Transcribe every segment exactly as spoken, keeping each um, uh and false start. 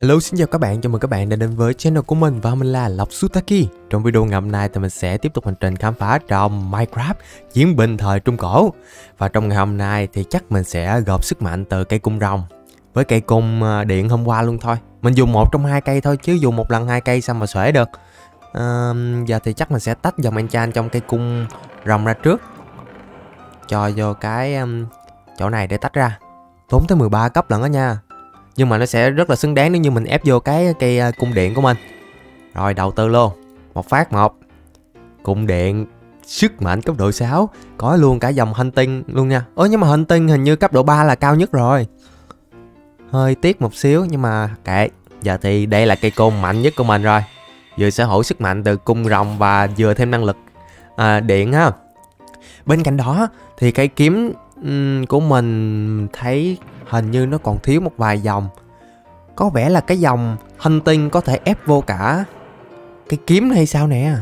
Hello, xin chào các bạn, chào mừng các bạn đã đến với channel của mình và mình là Lộc Sutaki. Trong video ngày hôm nay thì mình sẽ tiếp tục hành trình khám phá trong Minecraft Chiến binh thời Trung Cổ. Và trong ngày hôm nay thì chắc mình sẽ gộp sức mạnh từ cây cung rồng với cây cung điện hôm qua luôn thôi. Mình dùng một trong hai cây thôi chứ dùng một lần hai cây sao mà xuể được. à, Giờ thì chắc mình sẽ tách dòng enchant trong cây cung rồng ra trước, cho vô cái um, chỗ này để tách ra. Tốn tới mười ba cấp lần đó nha. Nhưng mà nó sẽ rất là xứng đáng nếu như mình ép vô cái cây cung điện của mình. Rồi đầu tư luôn. Một phát một. Cung điện sức mạnh cấp độ sáu. Có luôn cả dòng hunting luôn nha. Ơ nhưng mà hunting hình như cấp độ ba là cao nhất rồi. Hơi tiếc một xíu nhưng mà kệ. Giờ thì đây là cây cung mạnh nhất của mình rồi. Vừa sở hữu sức mạnh từ cung rồng và vừa thêm năng lực à, điện ha. Bên cạnh đó thì cây kiếm um, của mình thấy hình như nó còn thiếu một vài dòng. Có vẻ là cái dòng hunting có thể ép vô cả cái kiếm hay sao nè.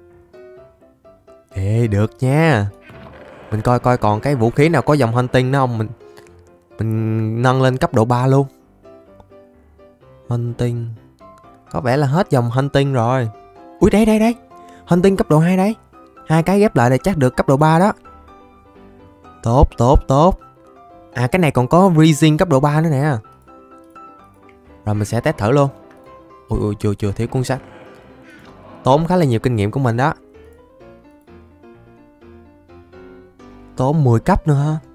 Ê được nha. Mình coi coi còn cái vũ khí nào có dòng hunting nữa không. Mình Mình nâng lên cấp độ ba luôn. Hunting. Có vẻ là hết dòng hunting rồi. Ui đây đây đây. Hunting cấp độ hai đấy. Hai cái ghép lại là chắc được cấp độ ba đó. Tốt tốt tốt. À cái này còn có Resin cấp độ ba nữa nè. Rồi mình sẽ test thử luôn. Ui ui chưa chưa thiếu cuốn sách. Tốn khá là nhiều kinh nghiệm của mình đó. Tốn mười cấp nữa ha.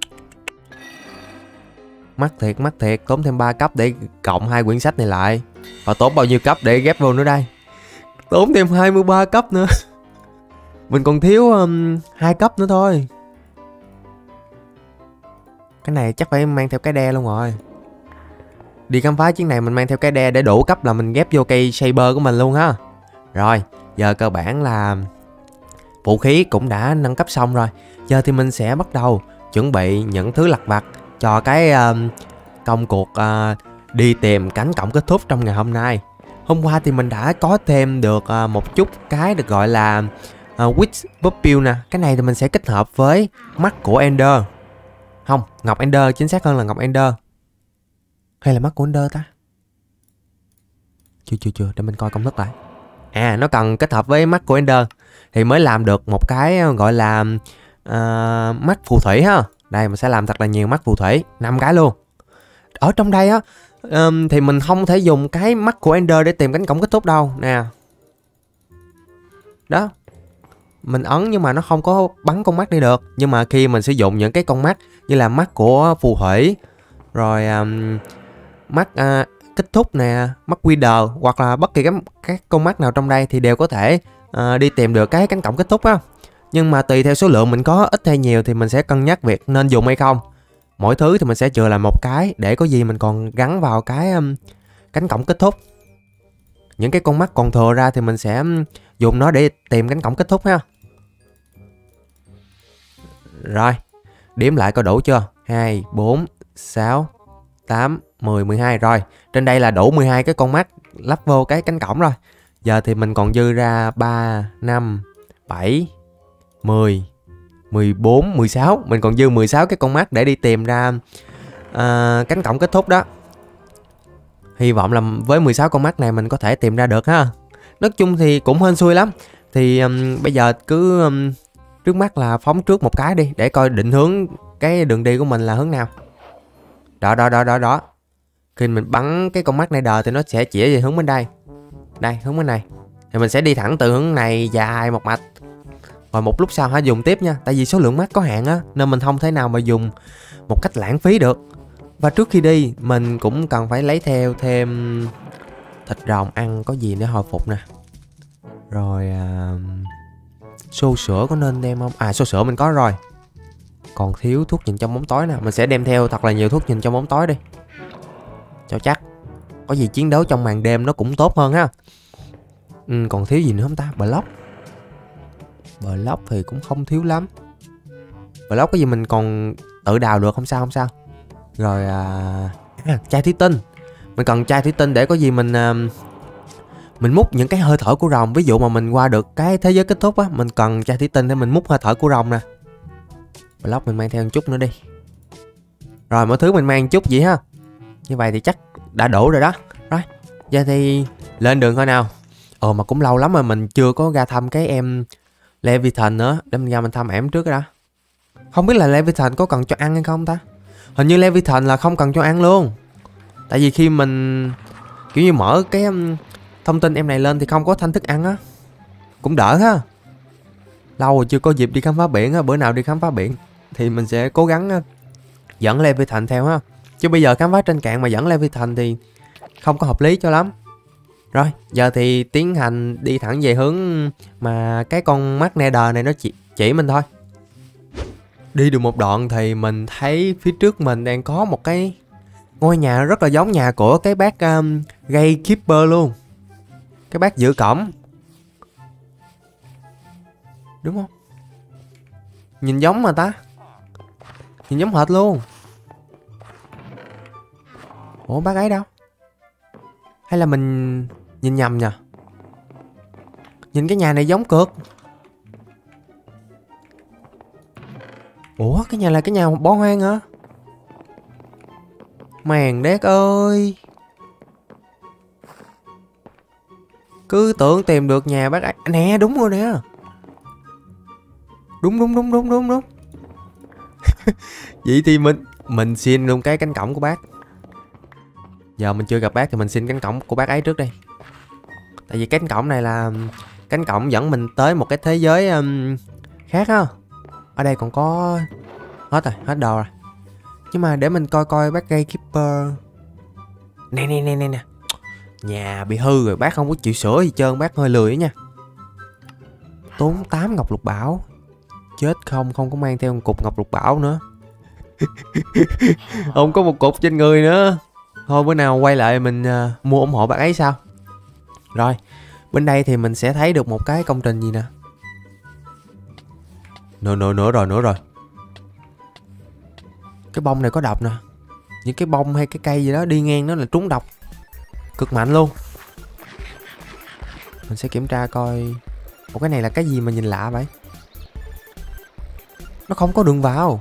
Mắc thiệt mắc thiệt. Tốn thêm ba cấp để cộng hai quyển sách này lại. Và tốn bao nhiêu cấp để ghép vô nữa đây. Tốn thêm hai mươi ba cấp nữa. Mình còn thiếu um, hai cấp nữa thôi. Cái này chắc phải mang theo cái đe luôn rồi. Đi khám phá chuyến này mình mang theo cái đe để đủ cấp là mình ghép vô cây saber của mình luôn ha. Rồi, giờ cơ bản là vũ khí cũng đã nâng cấp xong rồi. Giờ thì mình sẽ bắt đầu chuẩn bị những thứ lặt vặt cho cái uh, công cuộc uh, đi tìm cánh cổng kết thúc trong ngày hôm nay. Hôm qua thì mình đã có thêm được uh, một chút cái được gọi là uh, Witch Pupil nè. Cái này thì mình sẽ kết hợp với mắt của Ender. Không, Ngọc Ender, chính xác hơn là Ngọc Ender. Hay là mắt của Ender ta? Chưa chưa chưa, để mình coi công thức lại. À, nó cần kết hợp với mắt của Ender thì mới làm được một cái gọi là uh, mắt phù thủy ha. Đây mình sẽ làm thật là nhiều mắt phù thủy, năm cái luôn. Ở trong đây á um, thì mình không thể dùng cái mắt của Ender để tìm cánh cổng kết thúc đâu nè. Đó. Mình ấn nhưng mà nó không có bắn con mắt đi được. Nhưng mà khi mình sử dụng những cái con mắt như là mắt của phù thủy, rồi um, mắt uh, kết thúc nè, mắt Wither, hoặc là bất kỳ cái, các con mắt nào trong đây thì đều có thể uh, đi tìm được cái cánh cổng kết thúc á. Nhưng mà tùy theo số lượng mình có ít hay nhiều thì mình sẽ cân nhắc việc nên dùng hay không. Mỗi thứ thì mình sẽ chừa lại một cái để có gì mình còn gắn vào cái um, cánh cổng kết thúc. Những cái con mắt còn thừa ra thì mình sẽ um, dùng nó để tìm cánh cổng kết thúc ha. Rồi, điểm lại coi đủ chưa? hai, bốn, sáu, tám, mười, mười hai. Rồi, trên đây là đủ mười hai cái con mắt lắp vô cái cánh cổng rồi. Giờ thì mình còn dư ra ba, năm, bảy, mười, mười bốn, mười sáu. Mình còn dư mười sáu cái con mắt để đi tìm ra uh, cánh cổng kết thúc đó. Hy vọng là với mười sáu con mắt này mình có thể tìm ra được ha. Nói chung thì cũng hên xui lắm. Thì um, bây giờ cứ um, trước mắt là phóng trước một cái đi để coi định hướng cái đường đi của mình là hướng nào. Đó đó đó đó đó. Khi mình bắn cái con mắt này đờ thì nó sẽ chỉ về hướng bên đây. Đây, hướng bên này. Thì mình sẽ đi thẳng từ hướng này dài một mạch. Rồi một lúc sau hãy dùng tiếp nha. Tại vì số lượng mắt có hạn á, nên mình không thể nào mà dùng một cách lãng phí được. Và trước khi đi mình cũng cần phải lấy theo thêm thịt rồng ăn có gì để hồi phục nè. Rồi à, xô sữa có nên đem không? À xô sữa mình có rồi. Còn thiếu thuốc nhìn trong bóng tối nè. Mình sẽ đem theo thật là nhiều thuốc nhìn trong bóng tối đi, cho chắc. Có gì chiến đấu trong màn đêm nó cũng tốt hơn ha. Ừ, còn thiếu gì nữa không ta? Block. Block thì cũng không thiếu lắm. Block có gì mình còn tự đào được, không sao không sao. Rồi à, à chai thủy tinh. Mình cần chai thủy tinh để có gì mình à, mình múc những cái hơi thở của rồng. Ví dụ mà mình qua được cái thế giới kết thúc á, mình cần chai thủy tinh để mình múc hơi thở của rồng nè. Block mình mang theo một chút nữa đi. Rồi mỗi thứ mình mang một chút vậy ha. Như vậy thì chắc đã đủ rồi đó. Rồi Giờ thì lên đường thôi nào. Ồ mà cũng lâu lắm rồi mình chưa có ra thăm cái em Leviathan nữa. Để mình ra mình thăm em trước đã. Không biết là Leviathan có cần cho ăn hay không ta? Hình như Leviathan là không cần cho ăn luôn. Tại vì khi mình kiểu như mở cái um, thông tin em này lên thì không có thanh thức ăn á. Cũng đỡ ha. Lâu rồi chưa có dịp đi khám phá biển á. Bữa nào đi khám phá biển thì mình sẽ cố gắng uh, dẫn Leviathan theo ha. Chứ bây giờ khám phá trên cạn mà dẫn Leviathan thì không có hợp lý cho lắm. Rồi, giờ thì tiến hành đi thẳng về hướng mà cái con mắt Nether này nó chỉ, chỉ mình thôi. Đi được một đoạn thì mình thấy phía trước mình đang có một cái ngôi nhà rất là giống nhà của cái bác um, Gatekeeper luôn. Cái bác giữ cổng. Đúng không? Nhìn giống mà ta. Nhìn giống hệt luôn. Ủa bác ấy đâu? Hay là mình nhìn nhầm nhỉ? Nhìn cái nhà này giống cực. Ủa cái nhà là cái nhà bỏ hoang hả? Màn đét ơi. Cứ tưởng tìm được nhà bác ấy. Nè đúng rồi nè. Đúng đúng đúng đúng đúng đúng. Vậy thì mình Mình xin luôn cái cánh cổng của bác. Giờ mình chưa gặp bác thì mình xin cánh cổng của bác ấy trước đi. Tại vì cánh cổng này là cánh cổng dẫn mình tới một cái thế giới um, khác á. Ở đây còn có... Hết rồi, hết đồ rồi. Nhưng mà để mình coi coi bác Gatekeeper. Nè nè nè nè nè. Nhà bị hư rồi, bác không có chịu sửa gì trơn, bác hơi lười đó nha. Tốn tám ngọc lục bảo. Chết không, không có mang theo một cục ngọc lục bảo nữa. Không có một cục trên người nữa. Thôi bữa nào quay lại mình uh, mua ủng hộ bác ấy sao. Rồi, bên đây thì mình sẽ thấy được một cái công trình gì nè. Nữa nữa nữa rồi, nữa rồi. Cái bông này có độc nè. Những cái bông hay cái cây gì đó đi ngang nó là trúng độc. Cực mạnh luôn. Mình sẽ kiểm tra coi. Ủa cái này là cái gì mà nhìn lạ vậy? Nó không có đường vào.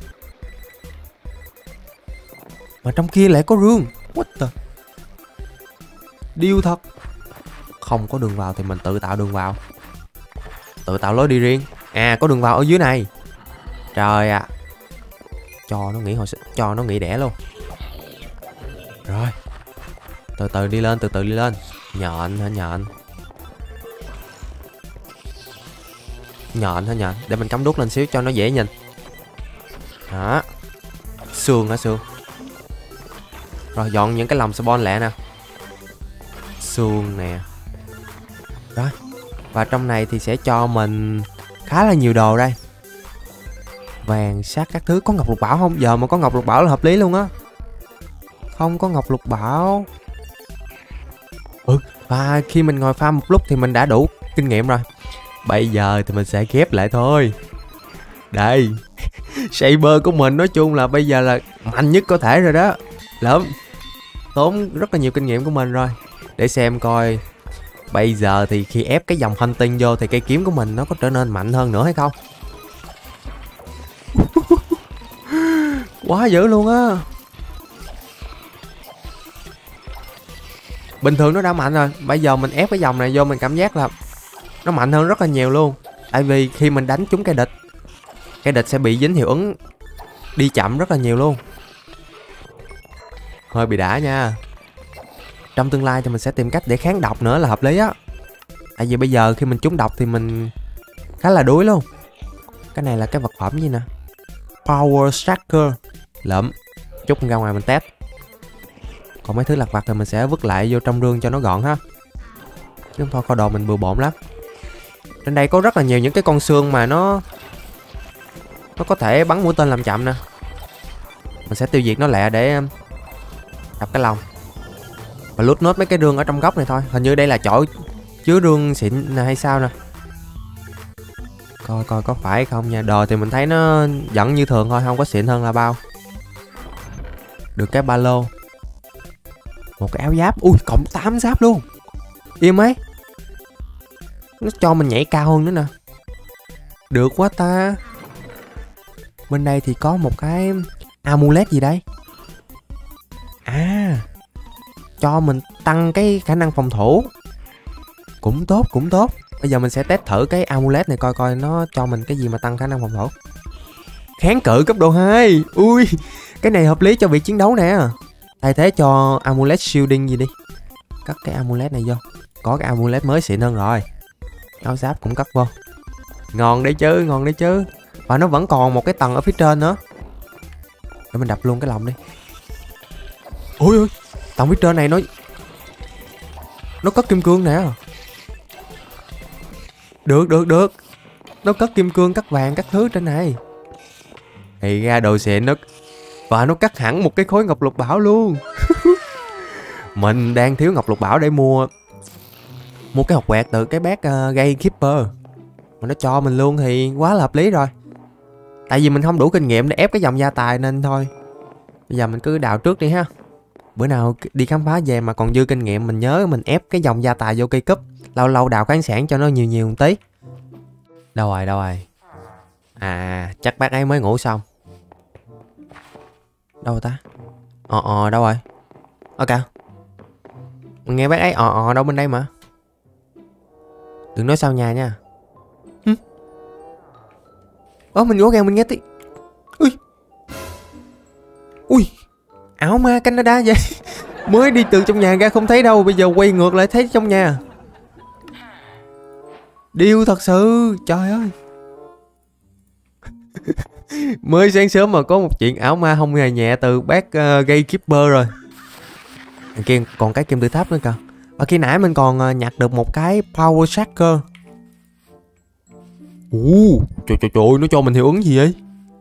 Mà trong kia lại có rương. What the? Điêu thật. Không có đường vào thì mình tự tạo đường vào. Tự tạo lối đi riêng. À có đường vào ở dưới này. Trời ạ. À. Cho nó nghỉ hồi cho nó nghỉ đẻ luôn. Rồi. Từ từ đi lên, từ từ đi lên. Nhọn hả nhọn. Nhọn hả nhọn. Để mình cắm đuốc lên xíu cho nó dễ nhìn. Đó. Xương hả xương. Rồi dọn những cái lồng spawn lẹ nè. Xương nè. Rồi. Và trong này thì sẽ cho mình khá là nhiều đồ đây. Vàng, sắt các thứ. Có ngọc lục bảo không? Giờ mà có ngọc lục bảo là hợp lý luôn á. Không có ngọc lục bảo. Ừ. Và khi mình ngồi farm một lúc thì mình đã đủ kinh nghiệm rồi. Bây giờ thì mình sẽ ghép lại thôi. Đây. Saber của mình nói chung là bây giờ là mạnh nhất có thể rồi đó. Lắm. Tốn rất là nhiều kinh nghiệm của mình rồi. Để xem coi bây giờ thì khi ép cái dòng hunting vô thì cây kiếm của mình nó có trở nên mạnh hơn nữa hay không. Quá dữ luôn á. Bình thường nó đã mạnh rồi. Bây giờ mình ép cái dòng này vô mình cảm giác là nó mạnh hơn rất là nhiều luôn. Tại vì khi mình đánh trúng cây địch, cây địch sẽ bị dính hiệu ứng đi chậm rất là nhiều luôn. Hơi bị đã nha. Trong tương lai thì mình sẽ tìm cách để kháng độc nữa là hợp lý á. Tại vì bây giờ khi mình trúng độc thì mình khá là đuối luôn. Cái này là cái vật phẩm gì nè. Power Stacker. Lượm. Chút ra ngoài mình test. Còn mấy thứ lặt vặt thì mình sẽ vứt lại vô trong rương cho nó gọn ha. Chứ thôi kho đồ mình bừa bộn lắm. Trên đây có rất là nhiều những cái con xương mà nó Nó có thể bắn mũi tên làm chậm nè. Mình sẽ tiêu diệt nó lẹ để đập cái lòng. Và lút nốt mấy cái rương ở trong góc này thôi. Hình như đây là chỗ chứa rương xịn hay sao nè. Coi coi có phải không nha. Đồ thì mình thấy nó vẫn như thường thôi, không có xịn hơn là bao. Được cái ba lô. Một cái áo giáp. Ui cộng tám giáp luôn. Im ấy. Nó cho mình nhảy cao hơn nữa nè. Được quá ta. Bên đây thì có một cái amulet gì đây. À, cho mình tăng cái khả năng phòng thủ. Cũng tốt, cũng tốt. Bây giờ mình sẽ test thử cái amulet này coi coi nó cho mình cái gì mà tăng khả năng phòng thủ. Kháng cự cấp độ hai. Ui, cái này hợp lý cho việc chiến đấu nè. Thay thế cho amulet shielding gì đi. Cất cái amulet này vô. Có cái amulet mới xịn hơn rồi. Áo giáp cũng cất vô. Ngon đấy chứ, ngon đấy chứ. Và nó vẫn còn một cái tầng ở phía trên nữa. Để mình đập luôn cái lồng đi. Ôi ôi, tầng phía trên này nó Nó cất kim cương nè. Được, được, được. Nó cất kim cương, cắt vàng, các thứ trên này. Thì ra đồ xịn nó. Và nó cắt hẳn một cái khối ngọc lục bảo luôn. Mình đang thiếu ngọc lục bảo để mua Mua cái hộp quẹt từ cái bác uh, Gatekeeper. Mà nó cho mình luôn thì quá là hợp lý rồi. Tại vì mình không đủ kinh nghiệm để ép cái dòng gia tài nên thôi. Bây giờ mình cứ đào trước đi ha. Bữa nào đi khám phá về mà còn dư kinh nghiệm, mình nhớ mình ép cái dòng gia tài vô cây cúp. Lâu lâu đào khoáng sản cho nó nhiều nhiều một tí. Đâu rồi, đâu rồi. À, chắc bác ấy mới ngủ xong. Đâu rồi ta? Ờ ờ, đâu rồi? Ok. Mình nghe bác ấy ờ ờ đâu bên đây mà. Đừng nói sao nhà nha. Hử? Ơ, mình ngủ gàng mình nghe tí. Ui. Ui. Ảo ma Canada vậy. Mới đi từ trong nhà ra không thấy đâu. Bây giờ quay ngược lại thấy trong nhà. Điêu thật sự. Trời ơi. Mới sáng sớm mà có một chuyện ảo ma không hề nhẹ từ bác uh, Gatekeeper rồi. Đằng kia còn cái kim tự tháp nữa kìa. Và khi nãy mình còn uh, nhặt được một cái Power Shaker. Ồ, trời trời trời, nó cho mình hiệu ứng gì vậy?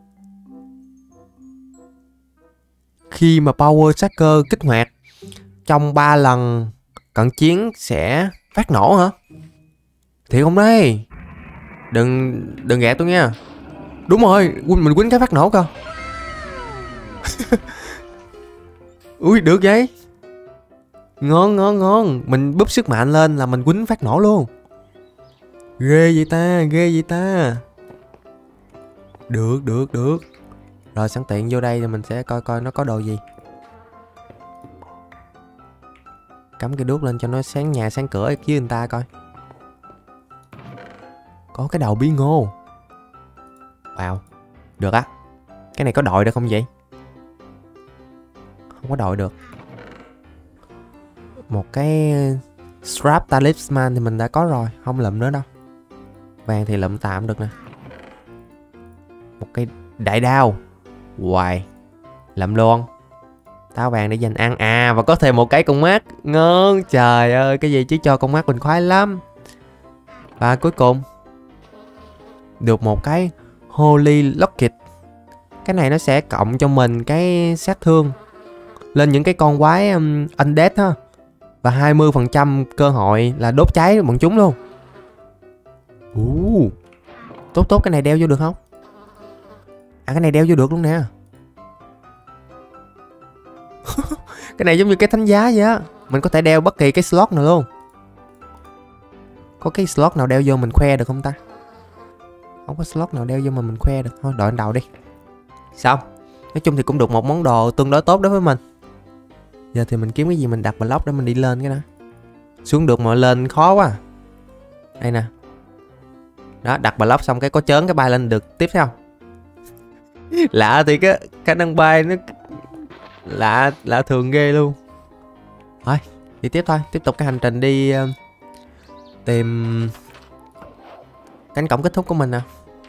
Khi mà Power Shaker kích hoạt trong ba lần cận chiến sẽ phát nổ hả? Thiệt không đây? Đừng đừng gạt tôi nha. Đúng rồi, mình quýnh cái phát nổ cơ. Ui, được vậy. Ngon, ngon, ngon. Mình búp sức mạnh lên là mình quýnh phát nổ luôn. Ghê vậy ta, ghê vậy ta. Được, được, được. Rồi sẵn tiện vô đây thì mình sẽ coi coi nó có đồ gì. Cắm cái đuốc lên cho nó sáng nhà sáng cửa với người ta coi. Có cái đầu bí ngô. Wow. Được á. Cái này có đội được không vậy? Không có đội được. Một cái strap talisman thì mình đã có rồi. Không lụm nữa đâu. Vàng thì lụm tạm được nè. Một cái đại đao. Hoài. Lụm luôn. Táo vàng để dành ăn. À, và có thêm một cái con mắt. Ngon. Trời ơi, cái gì chứ cho con mắt mình khoái lắm. Và cuối cùng được một cái Holy Locket. Cái này nó sẽ cộng cho mình cái sát thương lên những cái con quái um, undead ha. Và hai mươi phần trăm cơ hội là đốt cháy bọn chúng luôn. uh, Tốt tốt, cái này đeo vô được không? À, cái này đeo vô được luôn nè. Cái này giống như cái thánh giá vậy á. Mình có thể đeo bất kỳ cái slot nào luôn. Có cái slot nào đeo vô mình khoe được không ta? Không có slot nào đeo vô mà mình khoe được. Thôi đội đầu đi. Xong. Nói chung thì cũng được một món đồ tương đối tốt đối với mình. Giờ thì mình kiếm cái gì mình đặt block để mình đi lên cái đó. Xuống được mà lên khó quá. Đây nè. Đó, đặt block xong cái có chớn cái bay lên được tiếp theo. Lạ thì cái khả năng bay nó lạ lạ thường ghê luôn. Thôi, đi tiếp thôi. Tiếp tục cái hành trình đi uh, tìm cánh cổng kết thúc của mình nè.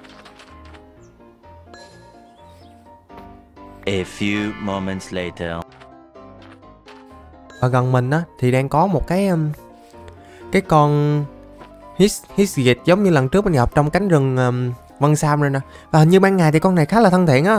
A few moments later. Ở gần mình á thì đang có một cái um, cái con his hisgit giống như lần trước mình gặp trong cánh rừng um, Vân Sam rồi nè. Và hình như ban ngày thì con này khá là thân thiện á.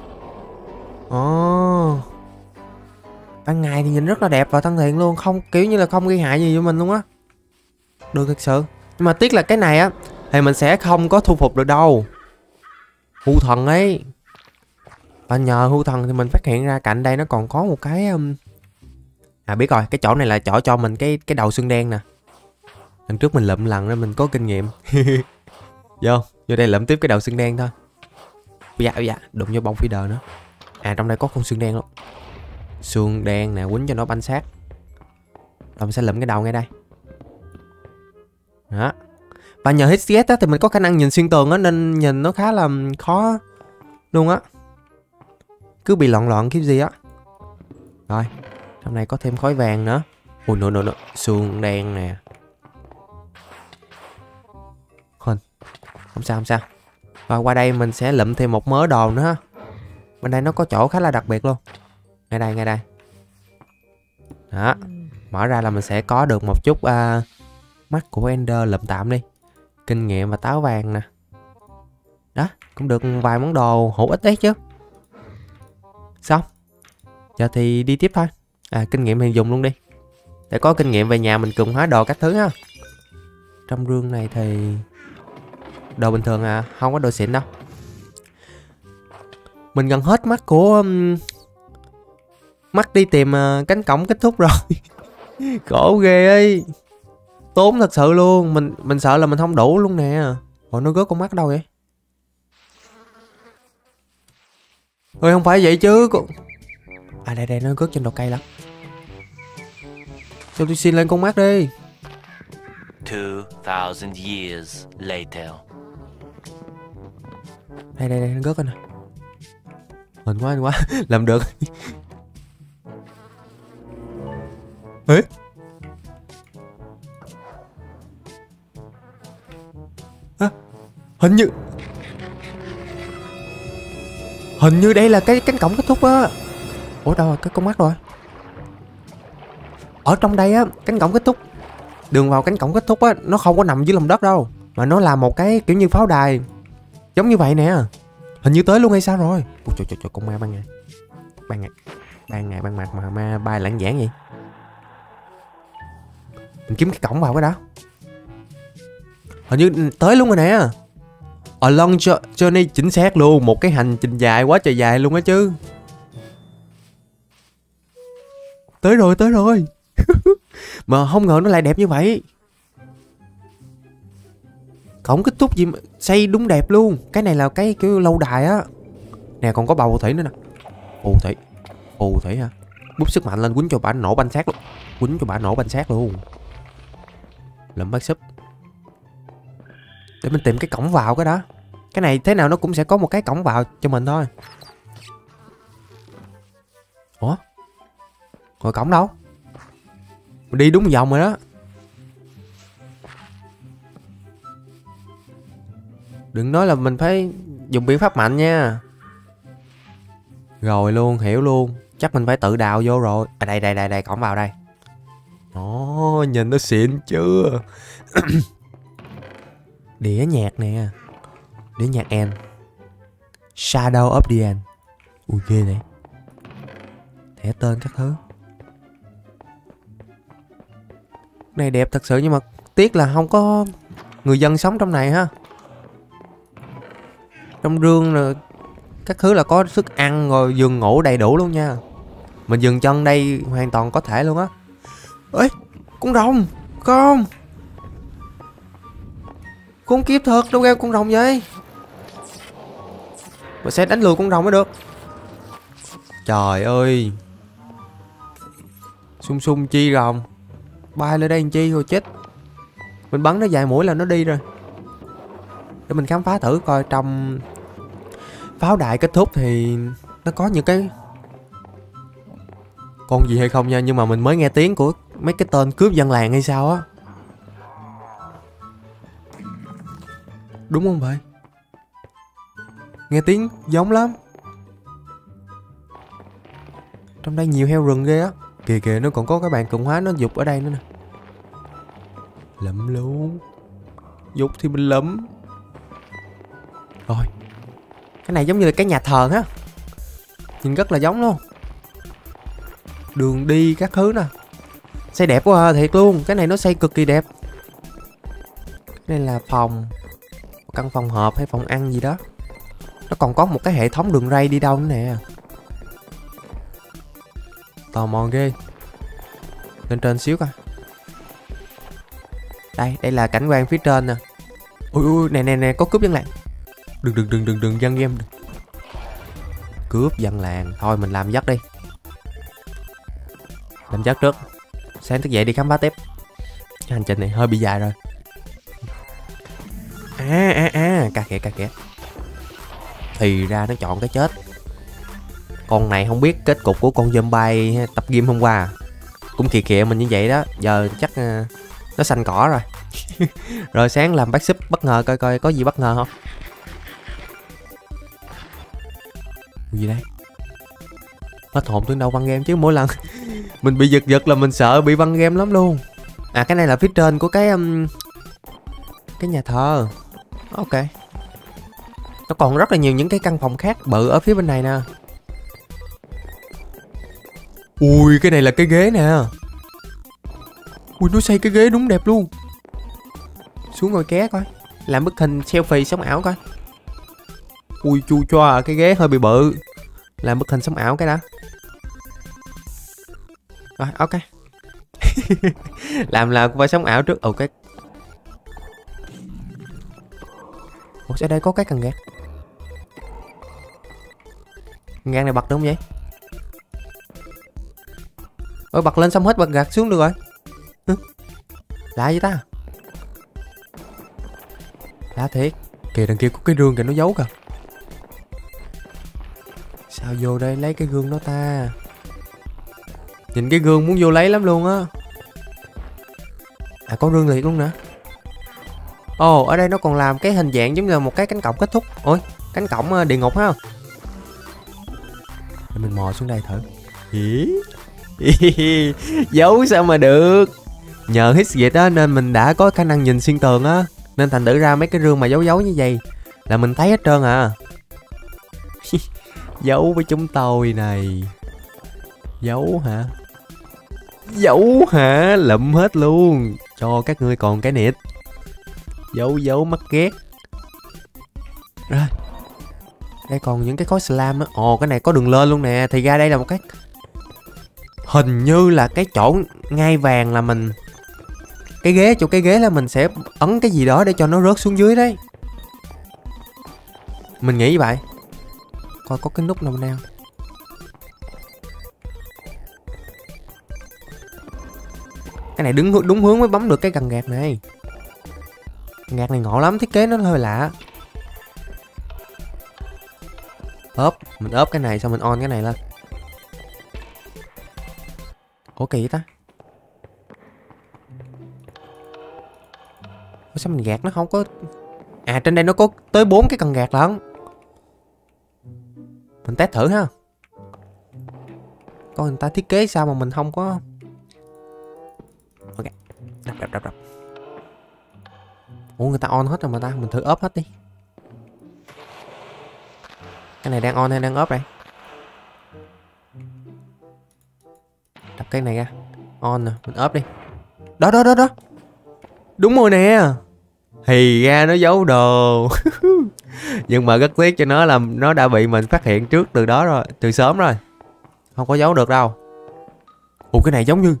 Ồ. Ban ngày thì nhìn rất là đẹp và thân thiện luôn, không kiểu như là không gây hại gì với mình luôn á. Được thật sự. Nhưng mà tiếc là cái này á thì mình sẽ không có thu phục được đâu. Hưu thần ấy. Và nhờ hưu thần thì mình phát hiện ra cạnh đây nó còn có một cái um... à biết rồi, cái chỗ này là chỗ cho mình cái cái đầu xương đen nè. Lần trước mình lụm lần nên mình có kinh nghiệm. Vô, vô đây lụm tiếp cái đầu xương đen thôi. Dạ dạ, đụng vô bông phi đờ nữa. À, trong đây có con xương đen luôn. Xương đen nè, quýnh cho nó banh sát. Rồi mình sẽ lụm cái đầu ngay đây. Đó. Và nhờ hát xê ét á, thì mình có khả năng nhìn xuyên tường á, nên nhìn nó khá là khó luôn á. Cứ bị loạn loạn cái gì á. Rồi, trong này có thêm khói vàng nữa. Ui nữa nữa nữa, xương đen nè. Không, không sao không sao. Rồi qua đây mình sẽ lụm thêm một mớ đồ nữa. Bên đây nó có chỗ khá là đặc biệt luôn. Ngay đây, ngay đây. Đó, mở ra là mình sẽ có được một chút uh, mắt của Ender, lụm tạm đi. Kinh nghiệm và táo vàng nè. Đó, cũng được vài món đồ hữu ích đấy chứ. Xong. Giờ thì đi tiếp thôi. À, kinh nghiệm thì dùng luôn đi. Để có kinh nghiệm về nhà mình cùng hóa đồ các thứ ha. Trong rương này thì đồ bình thường à, không có đồ xịn đâu. Mình gần hết mắt của um, mắt đi tìm uh, cánh cổng kết thúc rồi. Khổ ghê ấy. Tốn thật sự luôn. Mình mình sợ là mình không đủ luôn nè. Ủa nó rớt con mắt đâu vậy? Ôi không phải vậy chứ. À đây đây, nó rớt trên đầu cây lắm. Cho tôi xin lên con mắt đi. Two thousand years later. Đây đây đây, nó rớt rồi nè. Hình quá, hình quá. Làm được. Ê? À, hình như Hình như đây là cái cánh cổng kết thúc á. Ủa đâu rồi, cái con mắt rồi. Ở trong đây á, cánh cổng kết thúc. Đường vào cánh cổng kết thúc á, nó không có nằm dưới lòng đất đâu, mà nó là một cái kiểu như pháo đài. Giống như vậy nè. Hình như tới luôn hay sao rồi. Ôi trời trời trời, con ma ban ngày. Ban ngày Ban ngày ban mặt mà ma bay lãng giảng vậy. Mình kiếm cái cổng vào cái đó. Hình như tới luôn rồi nè. A long journey, chính xác luôn. Một cái hành trình dài quá trời dài luôn á chứ. Tới rồi, tới rồi. Mà không ngờ nó lại đẹp như vậy. Cổng kết thúc gì mà xây đúng đẹp luôn. Cái này là cái kiểu lâu đài á. Nè còn có bầu phù thủy nữa nè. Phù thủy Phù thủy hả? Bút sức mạnh lên quýnh cho bà nổ banh xác luôn. Quýnh cho bà nổ banh xác luôn. Lụm bát súp. Để mình tìm cái cổng vào cái đó. Cái này thế nào nó cũng sẽ có một cái cổng vào cho mình thôi. Ủa? Rồi cổng đâu? Mình đi đúng vòng rồi đó. Đừng nói là mình phải dùng biện pháp mạnh nha. Rồi luôn, hiểu luôn. Chắc mình phải tự đào vô rồi. À đây đây đây đây, cổng vào đây. Ồ, nhìn nó xịn chưa? Đĩa nhạc nè. Đĩa nhạc End. Shadow of the End. Ui ghê này. Thẻ tên các thứ. Này đẹp thật sự, nhưng mà tiếc là không có người dân sống trong này ha. Trong rương là các thứ là có thức ăn rồi giường ngủ đầy đủ luôn nha. Mình dừng chân đây hoàn toàn có thể luôn á. Ê, con rồng. Con Con kiếp thật, đâu ra con rồng vậy? Mình sẽ đánh lừa con rồng mới được. Trời ơi. Sung sung chi rồng. Bay lên đây làm chi rồi chết. Mình bắn nó vài mũi là nó đi rồi. Để mình khám phá thử coi trong pháo đài kết thúc thì nó có những cái con gì hay không nha. Nhưng mà mình mới nghe tiếng của mấy cái tên cướp dân làng hay sao á. Đúng không vậy? Nghe tiếng giống lắm. Trong đây nhiều heo rừng ghê á. Kìa kìa, nó còn có cái bàn cường hóa nó dục ở đây nữa nè. Lụm luôn. Dục thì mình lụm. Rồi. Cái này giống như là cái nhà thờ á. Nhìn rất là giống luôn. Đường đi các thứ nè. Xây đẹp quá à, thiệt luôn. Cái này nó xây cực kỳ đẹp. Đây là phòng. Căn phòng họp hay phòng ăn gì đó. Nó còn có một cái hệ thống đường ray đi đâu nữa nè. Tò mò ghê. Lên trên xíu coi. Đây, đây là cảnh quan phía trên nè. Ui ui, nè nè nè, có cướp dân làng. Đừng đừng đừng đừng đừng dân em. Cướp dân làng. Thôi mình làm dắt đi. Làm dắt trước. Sáng thức dậy đi khám phá tiếp. Cái hành trình này hơi bị dài rồi. À à à, cà kìa cà kìa. Thì ra nó chọn cái chết. Con này không biết kết cục của con zombie tập game hôm qua à. Cũng kìa kìa mình như vậy đó. Giờ chắc uh, nó xanh cỏ rồi. Rồi sáng làm bác súp bất ngờ coi coi có gì bất ngờ không. Gì đây? Hết hồn từ đâu băng game chứ mỗi lần mình bị giật giật là mình sợ bị băng game lắm luôn. À cái này là phía trên của cái um, cái nhà thờ. Ok. Nó còn rất là nhiều những cái căn phòng khác bự ở phía bên này nè. Ui cái này là cái ghế nè. Ui nó xây cái ghế đúng đẹp luôn. Xuống ngồi ké coi. Làm bức hình selfie sống ảo coi. Ui chu choa cái ghế hơi bị bự. Làm bức hình sống ảo cái đó. Rồi ok. Làm là cũng phải sống ảo trước. Ok. Ủa ở đây có cái cần gạt. Cần gạt này bật được không vậy? Ôi bật lên xong hết bật gạt xuống được rồi. Hứ? Lạ vậy ta. Lạ thiệt. Kìa đằng kia có cái rương kìa nó giấu kìa. Sao vô đây lấy cái gương đó ta? Nhìn cái gương muốn vô lấy lắm luôn á. À có rương liệt luôn nè. Ồ oh, ở đây nó còn làm cái hình dạng giống như là một cái cánh cổng kết thúc. Ôi cánh cổng địa ngục ha. Để mình mò xuống đây thử. Giấu sao mà được. Nhờ hít vậy đó nên mình đã có khả năng nhìn xuyên tường á. Nên thành thử ra mấy cái rương mà giấu giấu như vậy là mình thấy hết trơn à. Giấu với chúng tôi này. Giấu hả? Giấu hả? Lụm hết luôn. Cho các ngươi còn cái nịt. Giấu giấu mắc ghét. Rồi. Đây còn những cái khối slam á. Ồ cái này có đường lên luôn nè. Thì ra đây là một cái. Hình như là cái chỗ ngai vàng là mình. Cái ghế, chỗ cái ghế là mình sẽ ấn cái gì đó để cho nó rớt xuống dưới đấy. Mình nghĩ vậy. Coi có cái nút nào nào. Cái này đứng đúng hướng mới bấm được cái cần gạt này. Cần gạt này ngộ lắm, thiết kế nó hơi lạ. Ốp, mình ốp cái này xong mình on cái này lên. Ủa kỳ vậy ta? Ủa sao mình gạt nó không có. À trên đây nó có tới bốn cái cần gạt lận. Mình test thử ha. Coi người ta thiết kế sao mà mình không có. Ok. Đập đập đập đập. Ủa người ta on hết rồi mà ta. Mình thử ốp hết đi. Cái này đang on hay đang ốp đây? Đập cái này ra. On nè. Mình ốp đi. Đó đó đó đó. Đúng rồi nè. Thì ra nó giấu đồ. Nhưng mà rất tiếc cho nó là nó đã bị mình phát hiện trước từ đó rồi. Từ sớm rồi. Không có giấu được đâu. Ủa cái này giống như.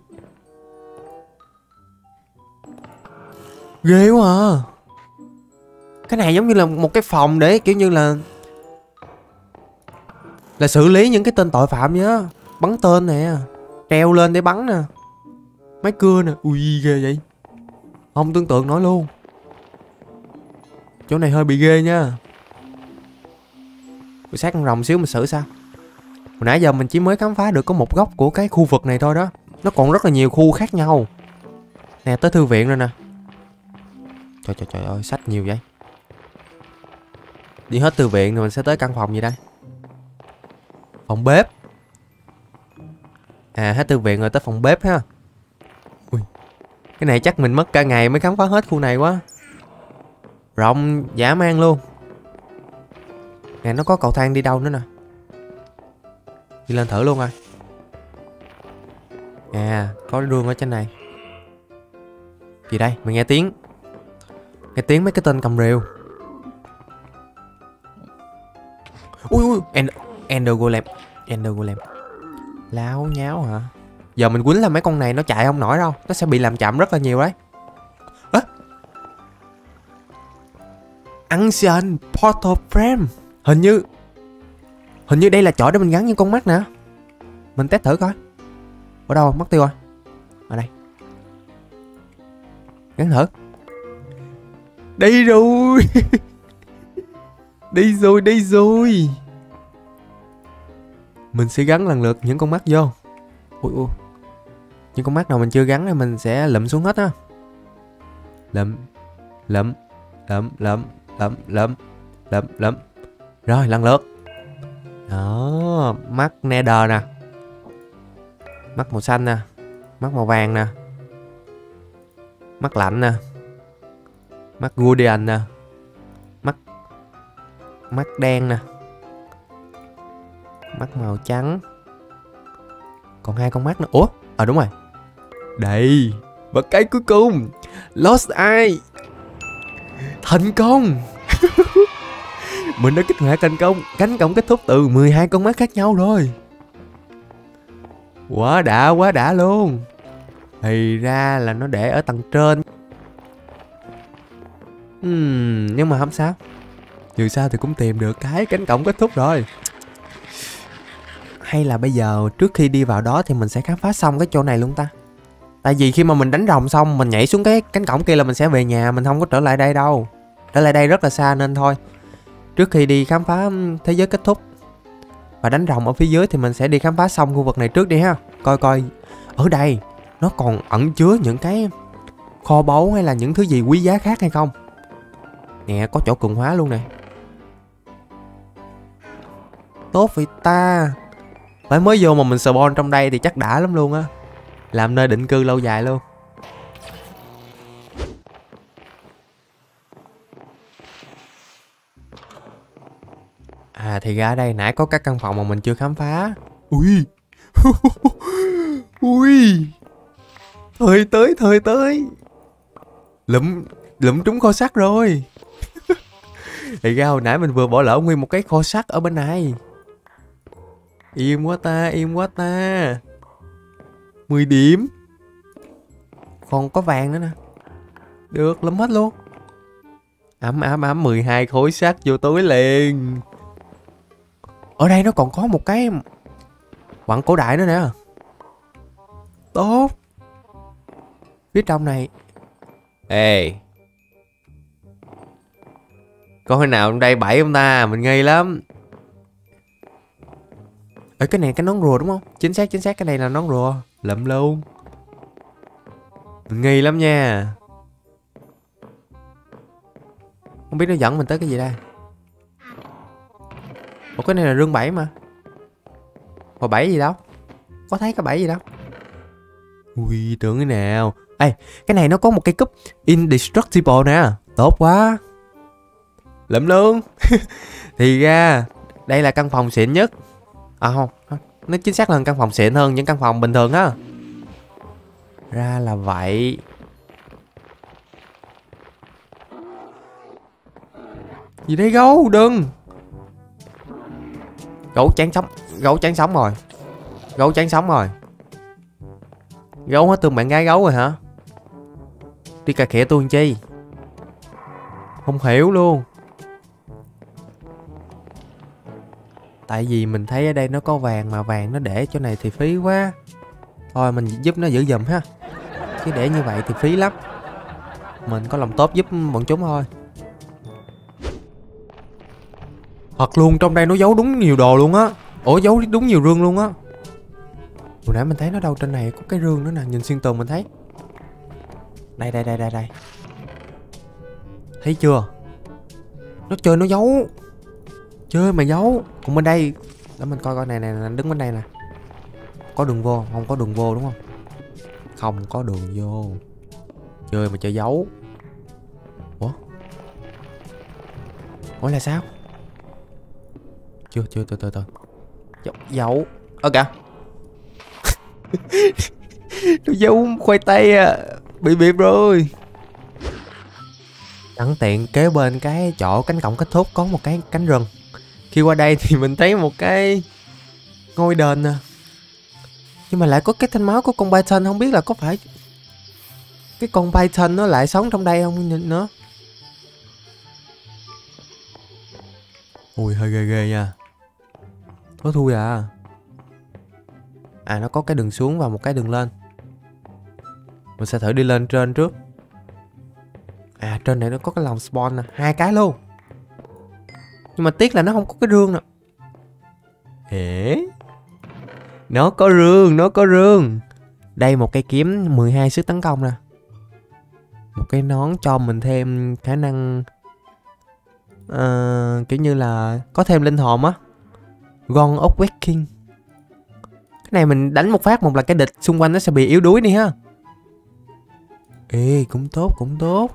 Ghê quá à. Cái này giống như là một cái phòng để kiểu như là Là xử lý những cái tên tội phạm nhá. Bắn tên nè. Treo lên để bắn nè. Máy cưa nè. Ui ghê vậy. Không tưởng tượng nổi luôn. Chỗ này hơi bị ghê nha. Tôi sát con rồng xíu mình xử sao. Hồi nãy giờ mình chỉ mới khám phá được có một góc của cái khu vực này thôi đó. Nó còn rất là nhiều khu khác nhau. Nè tới thư viện rồi nè. Trời trời trời ơi sách nhiều vậy. Đi hết thư viện rồi mình sẽ tới căn phòng gì đây. Phòng bếp. À hết thư viện rồi tới phòng bếp ha. Ui. Cái này chắc mình mất cả ngày mới khám phá hết khu này quá. Rộng dã man luôn. Nè nó có cầu thang đi đâu nữa nè. Đi lên thử luôn coi. À có rương ở trên này. Gì đây? Mình nghe tiếng. Nghe tiếng mấy cái tên cầm rìu. Ui ui Ender, Ender Golem. Ender Golem. Láo nháo hả? Giờ mình quýnh là mấy con này nó chạy không nổi đâu. Nó sẽ bị làm chậm rất là nhiều đấy. À. Ancient Portal Frame. Hình như Hình như đây là chỗ để mình gắn những con mắt nè. Mình test thử coi. Ở đâu? Mất tiêu rồi. Ở đây. Gắn thử. Đi rồi. Đi rồi, đi rồi. Mình sẽ gắn lần lượt những con mắt vô. Ui ui. Những con mắt nào mình chưa gắn thì mình sẽ lụm xuống hết á. Lụm. Lụm. Lụm. Lụm. Lụm. Lụm. Lụm. Lụm. Rồi lần lượt. Đó. Mắt Nether nè. Mắt màu xanh nè. Mắt màu vàng nè. Mắt lạnh nè. Mắt Guardian nè. Mắt Mắt đen nè. Mắt màu trắng. Còn hai con mắt nữa. Ủa? À đúng rồi. Đây. Và cái cuối cùng. Lost Eye. Thành công. Mình đã kích hoạt thành công. Cánh cổng kết thúc từ mười hai con mắt khác nhau rồi. Quá đã, quá đã luôn. Thì ra là nó để ở tầng trên. uhm, Nhưng mà không sao. Dù sao thì cũng tìm được cái cánh cổng kết thúc rồi. Hay là bây giờ trước khi đi vào đó thì mình sẽ khám phá xong cái chỗ này luôn ta. Tại vì khi mà mình đánh rồng xong, mình nhảy xuống cái cánh cổng kia là mình sẽ về nhà. Mình không có trở lại đây đâu. Trở lại đây rất là xa nên thôi. Trước khi đi khám phá thế giới kết thúc và đánh rồng ở phía dưới thì mình sẽ đi khám phá xong khu vực này trước đi ha. Coi coi ở đây nó còn ẩn chứa những cái kho báu hay là những thứ gì quý giá khác hay không. Nè, có chỗ cường hóa luôn nè. Tốt vậy ta. Phải mới vô mà mình spawn trong đây thì chắc đã lắm luôn á. Làm nơi định cư lâu dài luôn. À thì ra đây nãy có các căn phòng mà mình chưa khám phá. Ui. Ui. Thời tới, thời tới. Lụm, lụm trúng kho sắt rồi. Thì ra hồi nãy mình vừa bỏ lỡ nguyên một cái kho sắt ở bên này. Im quá ta, im quá ta. mười điểm. Còn có vàng nữa nè. Được, lụm hết luôn. Ấm ấm ấm mười hai khối sắt vô túi liền. Ở đây nó còn có một cái quặng cổ đại nữa nè. Tốt. Phía trong này. Ê, có hồi nào trong đây bẫy không ta? Mình nghi lắm. Ê, cái này cái nón rùa đúng không? Chính xác, chính xác, cái này là nón rùa. Lụm luôn. Mình nghi lắm nha. Không biết nó dẫn mình tới cái gì đây. Ủa cái này là rương bẫy mà. Hồi bẫy gì đâu. Có thấy cái bẫy gì đâu. Ui tưởng cái nào. Ê, cái này nó có một cái cúp Indestructible nè. Tốt quá. Lụm luôn. Thì ra đây là căn phòng xịn nhất. À không, nó chính xác là căn phòng xịn hơn những căn phòng bình thường á. Ra là vậy. Gì đây gấu, đừng. Gấu chán sống. Gấu chán sống rồi. Gấu chán sống rồi. Gấu hết tương bạn gái gấu rồi hả? Đi cà khịa tôi làm chi? Không hiểu luôn. Tại vì mình thấy ở đây nó có vàng mà vàng nó để chỗ này thì phí quá. Thôi mình giúp nó giữ giùm ha. Chứ để như vậy thì phí lắm. Mình có lòng tốt giúp bọn chúng thôi. Thật luôn, trong đây nó giấu đúng nhiều đồ luôn á. Ủa giấu đúng nhiều rương luôn á. Hồi nãy mình thấy nó đâu trên này có cái rương nữa nè. Nhìn xuyên tường mình thấy. Đây đây đây đây đây. Thấy chưa? Nó chơi nó giấu. Chơi mà giấu. Còn bên đây. Để mình coi coi này này, đứng bên đây nè. Có đường vô, không có đường vô đúng không? Không có đường vô. Chơi mà chơi giấu. Ủa? Ủa là sao? Chưa chưa từ từ từ. Giấu, giấu. Ơ kìa. Nó giấu khoai tây à. Bị bịp rồi. Sẵn tiện kế bên cái chỗ cánh cổng kết thúc có một cái cánh rừng. Khi qua đây thì mình thấy một cái ngôi đền nè. Nhưng mà lại có cái thanh máu của con Python. Không biết là có phải cái con Python nó lại sống trong đây không nữa. Ui hơi ghê ghê nha. Có thui à. À nó có cái đường xuống và một cái đường lên. Mình sẽ thử đi lên trên trước. À, trên này nó có cái lồng spawn nè, hai cái luôn. Nhưng mà tiếc là nó không có cái rương nè. Ê, nó có rương, nó có rương. Đây một cây kiếm mười hai sức tấn công nè. Một cái nón cho mình thêm khả năng uh, kiểu như là có thêm linh hồn á. Gun of Waking. Cái này mình đánh một phát một là cái địch xung quanh nó sẽ bị yếu đuối đi ha. Ê, cũng tốt, cũng tốt.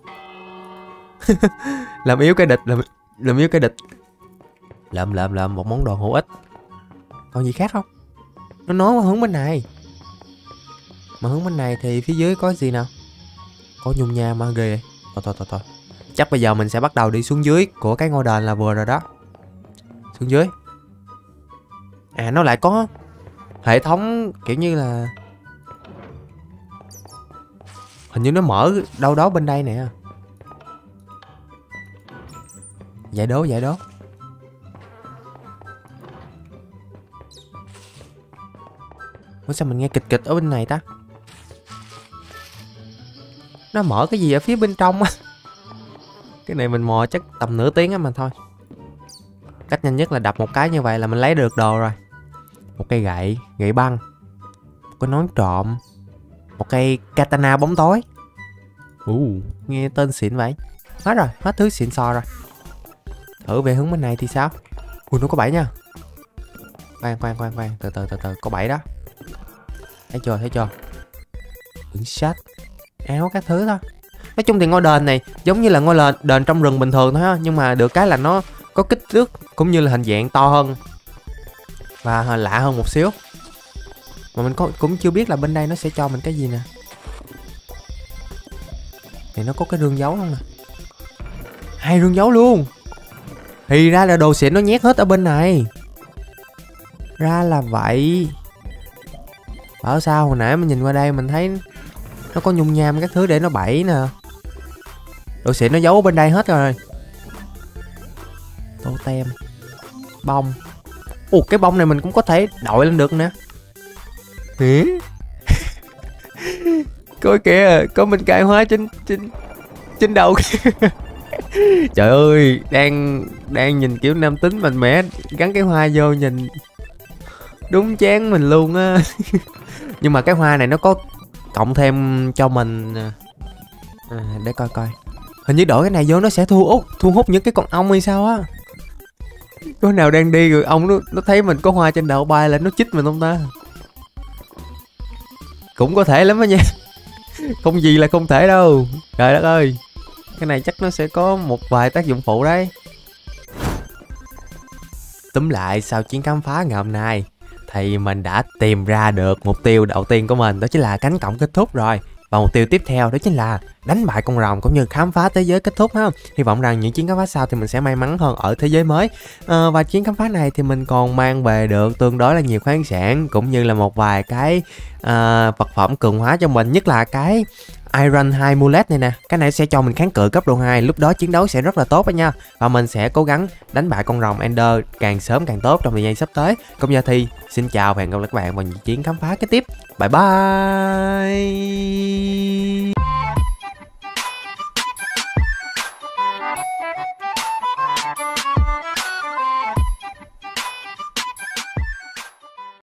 Làm yếu cái địch, làm, làm yếu cái địch. Lượm lượm lượm một món đồ hữu ích. Còn gì khác không? Nó nói qua hướng bên này. Mà hướng bên này thì phía dưới có gì nào? Có nhung nha mà ghê vậy. Thôi thôi thôi thôi. Chắc bây giờ mình sẽ bắt đầu đi xuống dưới của cái ngôi đền là vừa rồi đó. Xuống dưới. À, nó lại có hệ thống kiểu như là hình như nó mở đâu đó bên đây nè. Giải đố, giải đố. Ủa sao mình nghe kịch kịch ở bên này ta? Nó mở cái gì ở phía bên trong á. Cái này mình mò chắc tầm nửa tiếng á mà thôi. Cách nhanh nhất là đập một cái như vậy là mình lấy được đồ rồi. Một cây gậy, gậy băng. Một cái nón trộm. Một cây katana bóng tối. uh, Nghe tên xịn vậy. Hết rồi, hết thứ xịn sò rồi. Thử về hướng bên này thì sao? Ui, nó có bảy nha. Khoan khoan khoan khoan, từ từ từ từ, có bảy đó. Thấy chưa, thấy chưa? Quyển sách, áo các thứ thôi. Nói chung thì ngôi đền này giống như là ngôi đền, đền trong rừng bình thường thôi ha. Nhưng mà được cái là nó có kích thước cũng như là hình dạng to hơn và lạ hơn một xíu. Mà mình có, cũng chưa biết là bên đây nó sẽ cho mình cái gì nè. Thì nó có cái rương dấu không nè. Hai rương dấu luôn. Thì ra là đồ xịn nó nhét hết ở bên này. Ra là vậy. Bảo sao hồi nãy mình nhìn qua đây mình thấy nó có nhung nham các thứ để nó bẫy nè. Đồ xịn nó giấu ở bên đây hết rồi. Tô tem, bông. Ủa, cái bông này mình cũng có thể đội lên được nè. Hả? Coi kìa, có mình cài hoa trên trên trên đầu. Trời ơi, đang đang nhìn kiểu nam tính mạnh mẽ, gắn cái hoa vô nhìn đúng chán mình luôn á. Nhưng mà cái hoa này nó có cộng thêm cho mình à, để coi coi. Hình như đổi cái này vô nó sẽ thu hút thu hút những cái con ong hay sao á. Có nào đang đi rồi ong nó nó thấy mình có hoa trên đầu bay là nó chích mình không ta? Cũng có thể lắm á nha. Không gì là không thể đâu. Trời đất ơi. Cái này chắc nó sẽ có một vài tác dụng phụ đấy. Túm lại, sau chuyến khám phá ngày hôm nay thì mình đã tìm ra được mục tiêu đầu tiên của mình, đó chính là cánh cổng kết thúc rồi. Và mục tiêu tiếp theo đó chính là đánh bại con rồng cũng như khám phá thế giới kết thúc ha. Hy vọng rằng những chuyến khám phá sau thì mình sẽ may mắn hơn ở thế giới mới. À, và chuyến khám phá này thì mình còn mang về được tương đối là nhiều khoáng sản cũng như là một vài cái à, vật phẩm cường hóa cho mình, nhất là cái Iron hai Mullet này nè. Cái này sẽ cho mình kháng cự cấp độ hai, lúc đó chiến đấu sẽ rất là tốt đó nha. Và mình sẽ cố gắng đánh bại con rồng Ender càng sớm càng tốt trong thời gian sắp tới. Còn giờ thì xin chào và hẹn gặp lại các bạn vào những chuyến khám phá kế tiếp. Bye bye.